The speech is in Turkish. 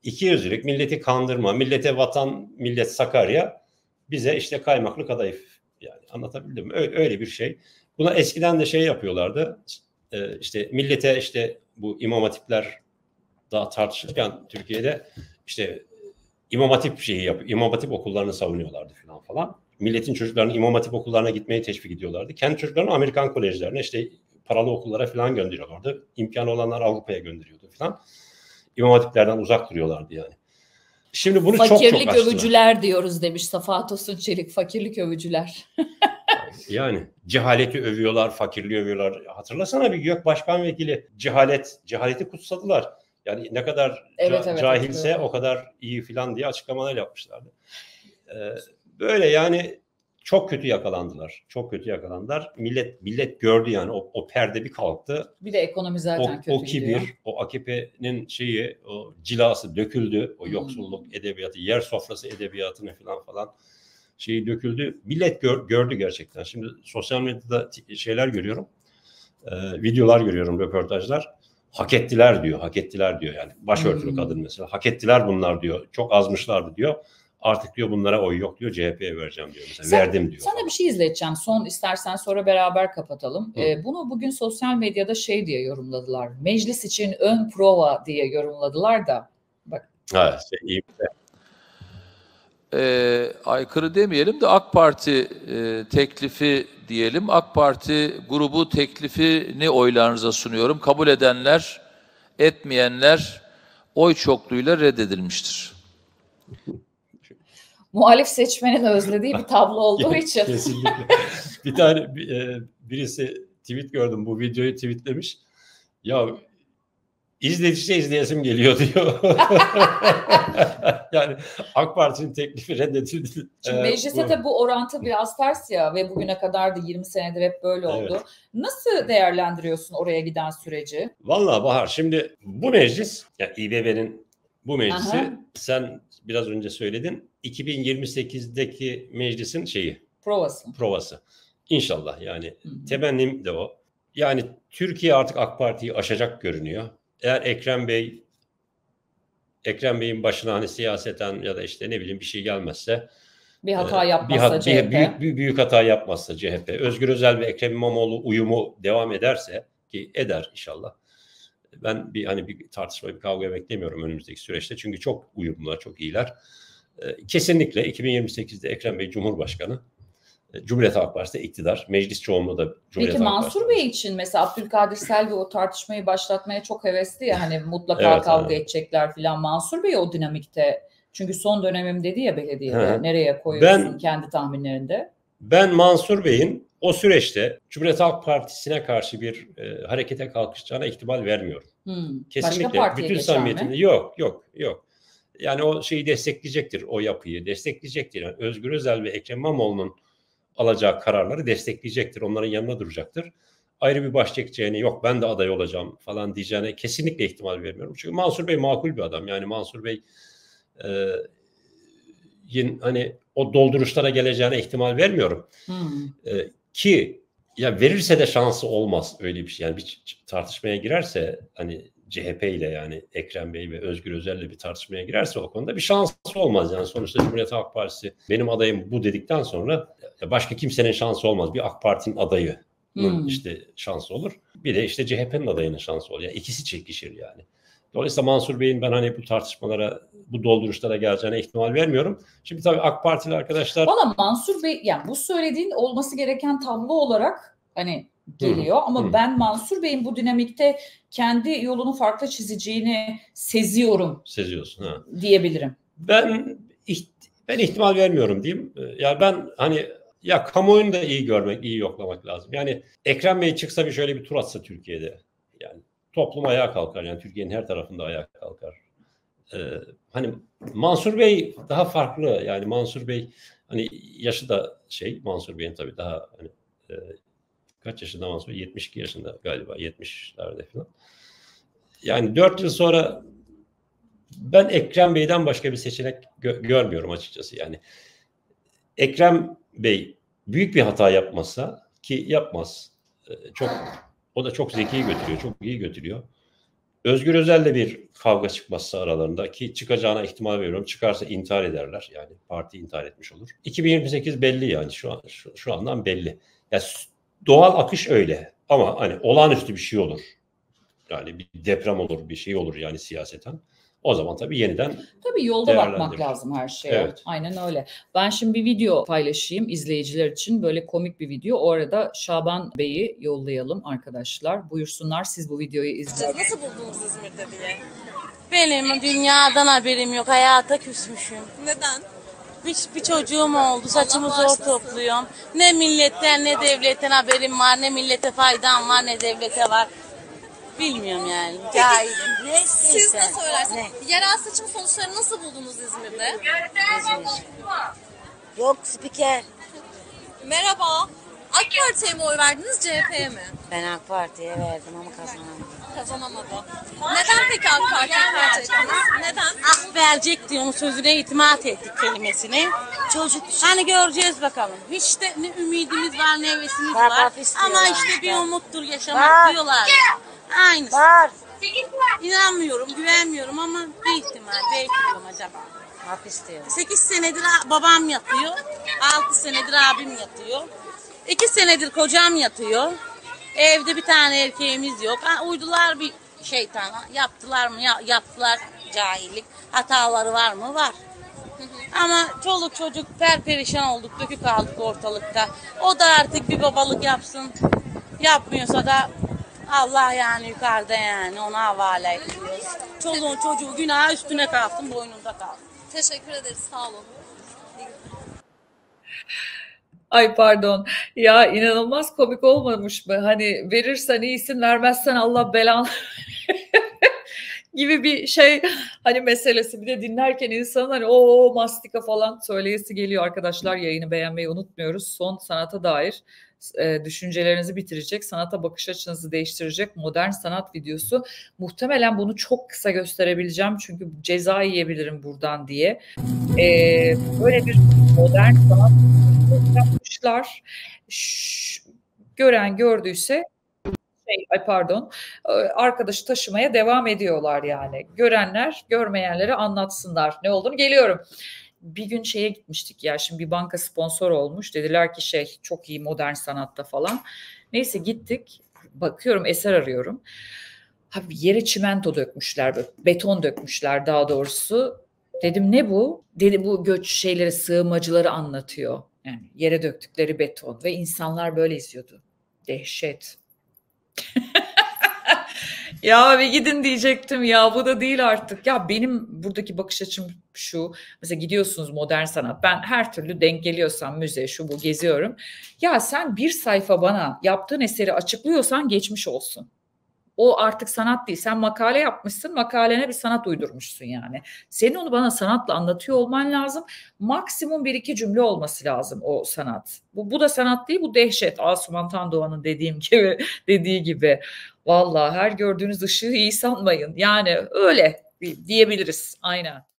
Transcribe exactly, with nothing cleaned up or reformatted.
İkiyüzlülük, milleti kandırma, millete vatan, millet Sakarya, bize işte kaymaklık adayı. Yani anlatabildim mi? Öyle, öyle bir şey. Buna eskiden de şey yapıyorlardı. Ee, işte millete işte bu imam hatipler daha tartışırken Türkiye'de işte imam hatip şeyi yapıyor. İmam hatip okullarını savunuyorlardı falan falan. Milletin çocuklarını imam hatip okullarına gitmeyi teşvik ediyorlardı. Kendi çocuklarını Amerikan kolejlerine işte paralı okullara falan gönderiyorlardı. İmkanı olanlar Avrupa'ya gönderiyordu falan. İmam hatiplerden uzak duruyorlardı yani. Şimdi bunu fakirlik çok çok açtılar. Fakirlik övücüler diyoruz demiş Safa Tosun Çelik. Fakirlik övücüler. Yani cehaleti övüyorlar, fakirliği övüyorlar. Hatırlasana bir Gök Başkan Vekili cehalet, cehaleti kutsadılar. Yani ne kadar evet, ca- evet, cahilse o kadar iyi filan diye açıklamalar yapmışlardı. Ee, böyle yani çok kötü yakalandılar. Çok kötü yakalandılar. Millet millet gördü yani o, o perde bir kalktı. Bir de ekonomi zaten o, kötü o kibir, gidiyor. o A K P'nin şeyi, o cilası döküldü. O hmm. yoksulluk edebiyatı, yer sofrası edebiyatını falan falan şeyi döküldü. Millet gör, gördü gerçekten. Şimdi sosyal medyada şeyler görüyorum. E, videolar görüyorum, röportajlar. Hak ettiler diyor, hak ettiler diyor yani. Başörtülü hmm. kadın mesela. Hak ettiler bunlar diyor. Çok azmışlardı diyor. Artık diyor bunlara oy yok diyor. C H P'ye vereceğim diyor mesela. Sen, Verdim diyor. Sana falan bir şey izleteceğim. Son istersen sonra beraber kapatalım. Ee, bunu bugün sosyal medyada şey diye yorumladılar. Meclis için ön prova diye yorumladılar da. Bak. Ha, şey, iyi. E, aykırı demeyelim de AK Parti e, teklifi diyelim. AK Parti grubu teklifini oylarınıza sunuyorum. Kabul edenler, etmeyenler oy çokluğuyla reddedilmiştir. Muhalif seçmenin özlediği bir tablo olduğu için. Kesinlikle. Bir tane birisi tweet gördüm, bu videoyu tweetlemiş. Ya izledikçe izleyesim geliyor diyor. Yani AK Parti'nin teklifi reddedildi. Şimdi mecliste ee, de bu orantı biraz ters ya ve bugüne kadar da yirmi senedir hep böyle oldu. Evet. Nasıl değerlendiriyorsun oraya giden süreci? Vallahi Bahar, şimdi bu meclis, yani İ B B'nin bu meclisi, aha, sen biraz önce söyledin, iki bin yirmi sekizdeki meclisin şeyi. Provası. Provası. İnşallah yani, hı-hı, temennim de o. Yani Türkiye artık AK Parti'yi aşacak görünüyor. Eğer Ekrem Bey Ekrem Bey'in başına hani siyaseten ya da işte ne bileyim bir şey gelmezse, bir hata yapmazsa bir, C H P. Bir, büyük, büyük, büyük hata yapmazsa C H P, Özgür Özel ve Ekrem İmamoğlu uyumu devam ederse, ki eder inşallah. Ben bir hani bir tartışma, bir kavga beklemiyorum önümüzdeki süreçte. Çünkü çok uyumlular, çok iyiler. Kesinlikle iki bin yirmi sekizde Ekrem Bey Cumhurbaşkanı, Cumhuriyet Halk Partisi iktidar, meclis çoğunluğu da Cumhuriyet Peki, Halk Partisi. Mansur Bey için mesela Abdülkadir Selvi o tartışmayı başlatmaya çok hevesli ya, hani mutlaka evet, kavga evet. edecekler filan. Mansur Bey o dinamikte, çünkü son dönemim dedi ya belediyede, Hı-hı. nereye koyuyorsun ben, kendi tahminlerinde? Ben Mansur Bey'in o süreçte Cumhuriyet Halk Partisi'ne karşı bir e, harekete kalkışacağına ihtimal vermiyorum. Hmm. Kesinlikle bütün samimiyetimle yok yok yok. Yani o şeyi destekleyecektir, o yapıyı destekleyecektir. Yani Özgür Özel ve Ekrem İmamoğlu'nun alacağı kararları destekleyecektir. Onların yanına duracaktır. Ayrı bir baş çekeceğini, yok ben de aday olacağım falan diyeceğine kesinlikle ihtimal vermiyorum. Çünkü Mansur Bey makul bir adam. Yani Mansur Bey e, yine, hani o dolduruşlara geleceğine ihtimal vermiyorum. Hmm. E, ki ya verirse de şansı olmaz öyle bir şey. Yani bir tartışmaya girerse hani C H P ile, yani Ekrem Bey ve Özgür Özel'le bir tartışmaya girerse o konuda bir şansı olmaz. Yani sonuçta Cumhuriyet Halk Partisi benim adayım bu dedikten sonra başka kimsenin şansı olmaz. Bir AK Parti'nin adayının hmm. işte şansı olur. Bir de işte C H P'nin adayının şansı olur. Yani ikisi çekişir yani. Dolayısıyla Mansur Bey'in ben hani bu tartışmalara, bu dolduruşlara geleceğine ihtimal vermiyorum. Şimdi tabii AK Partili arkadaşlar... Valla Mansur Bey, yani bu söylediğin olması gereken tablo olarak hani geliyor. Hı, ama hı. ben Mansur Bey'in bu dinamikte kendi yolunu farklı çizeceğini seziyorum. Seziyorsun ha. Diyebilirim. Ben ben ihtimal vermiyorum diyeyim. Yani ben hani ya kamuoyunu da iyi görmek, iyi yoklamak lazım. Yani Ekrem Bey çıksa bir şöyle bir tur atsa Türkiye'de. Yani toplum ayağa kalkar. Yani Türkiye'nin her tarafında ayağa kalkar. Ee, hani Mansur Bey daha farklı. Yani Mansur Bey hani yaşı da şey, Mansur Bey'in tabii daha hani e, kaç yaşında Mansur Bey? yetmiş iki yaşında galiba. yetmişlerde falan. Yani dört yıl sonra ben Ekrem Bey'den başka bir seçenek gö- görmüyorum açıkçası. Yani Ekrem Bey büyük bir hata yapmazsa, ki yapmaz. Çok, o da çok zeki götürüyor, çok iyi götürüyor. Özgür Özel'le bir kavga çıkması aralarında, ki çıkacağına ihtimal veriyorum. Çıkarsa intihar ederler. Yani parti intihar etmiş olur. iki bin yirmi sekiz belli yani şu an şu, şu andan belli. Yani doğal akış öyle. Ama hani olağanüstü bir şey olur. Yani bir deprem olur, bir şey olur yani siyaseten. O zaman tabii yeniden tabii yolda bakmak lazım her şeye. Evet. Aynen öyle. Ben şimdi bir video paylaşayım izleyiciler için. Böyle komik bir video. O arada Şaban Bey'i yollayalım arkadaşlar. Buyursunlar, siz bu videoyu izleyin. Nasıl buldunuz İzmir'de diye? Benim dünyadan haberim yok. Hayata küsmüşüm. Neden? Bir, bir çocuğum oldu. Saçımı zor topluyorum. Ne milletten ne devletten haberim var. Ne millete faydam var ne devlete var. Bilmiyorum yani. Cahilim. Ne Siz de söylersiniz. Yerel seçim sonuçlarını nasıl buldunuz İzmir'de? İzmir. Yok spiker. Merhaba. AK Parti'ye mi oy verdiniz, C H P'ye mi? Ben AK Parti'ye verdim ama kazanamadım. Kazanamadı. Neden peki AK Parti'yi tercih ettiniz? Neden? Ah verecekti, onun sözüne itimat ettik kelimesini. Çocuk hani göreceğiz bakalım. Hiç de ne ümidimiz var ne hevesimiz Bak, var. bak Ama istiyorlar. işte bir umuttur yaşamak Bak. diyorlar ya. Aynısı. Var. İnanmıyorum, güvenmiyorum ama bir ihtimal belki diyorum acaba. Hapis diyor. sekiz senedir babam yatıyor. altı senedir abim yatıyor. iki senedir kocam yatıyor. Evde bir tane erkeğimiz yok. Ha, uydular bir şeytana. Yaptılar mı? Ya, yaptılar cahillik. Hataları var mı? Var. Ama çoluk çocuk perperişan olduk. Dökük kaldık ortalıkta. O da artık bir babalık yapsın. Yapmıyorsa da Allah yani yukarıda yani ona havale ediyoruz. Çoluğun çocuğu günah üstüne kalsın, boynunda kalsın. Teşekkür ederiz. Sağ olun. Ay pardon. Ya inanılmaz komik olmamış mı? Hani verirsen iyisin, vermezsen Allah belanı gibi bir şey hani meselesi. Bir de dinlerken insan hani o mastika falan söyleyesi geliyor arkadaşlar. Yayını beğenmeyi unutmuyoruz. Son sanata dair e, düşüncelerinizi bitirecek, sanata bakış açınızı değiştirecek modern sanat videosu. Muhtemelen bunu çok kısa gösterebileceğim çünkü ceza yiyebilirim buradan diye. E, böyle bir modern sanat yapmışlar. Şş, gören gördüyse şey, ay pardon arkadaşı taşımaya devam ediyorlar yani. Görenler görmeyenlere anlatsınlar ne olduğunu. Geliyorum. Bir gün şeye gitmiştik ya, şimdi bir banka sponsor olmuş. Dediler ki şey çok iyi modern sanatta falan. Neyse gittik. Bakıyorum eser arıyorum. Abi yere çimento dökmüşler, böyle beton dökmüşler daha doğrusu. Dedim ne bu? Dedi bu göç şeyleri, sığınmacıları anlatıyor. Yani yere döktükleri beton ve insanlar böyle izliyordu. Dehşet. Ya bir gidin diyecektim ya, bu da değil artık. Ya benim buradaki bakış açım şu. Mesela gidiyorsunuz modern sanat. Ben her türlü denk geliyorsam müze şu bu geziyorum. Ya sen bir sayfa bana yaptığın eseri açıklıyorsan geçmiş olsun. O artık sanat değil. Sen makale yapmışsın, makalene bir sanat uydurmuşsun yani. Senin onu bana sanatla anlatıyor olman lazım. Maksimum bir iki cümle olması lazım o sanat. Bu, bu da sanat değil, bu dehşet. Asuman Tandoğan'ın dediğim gibi, dediği gibi. Vallahi her gördüğünüz ışığı iyi sanmayın. Yani öyle diyebiliriz. Aynen.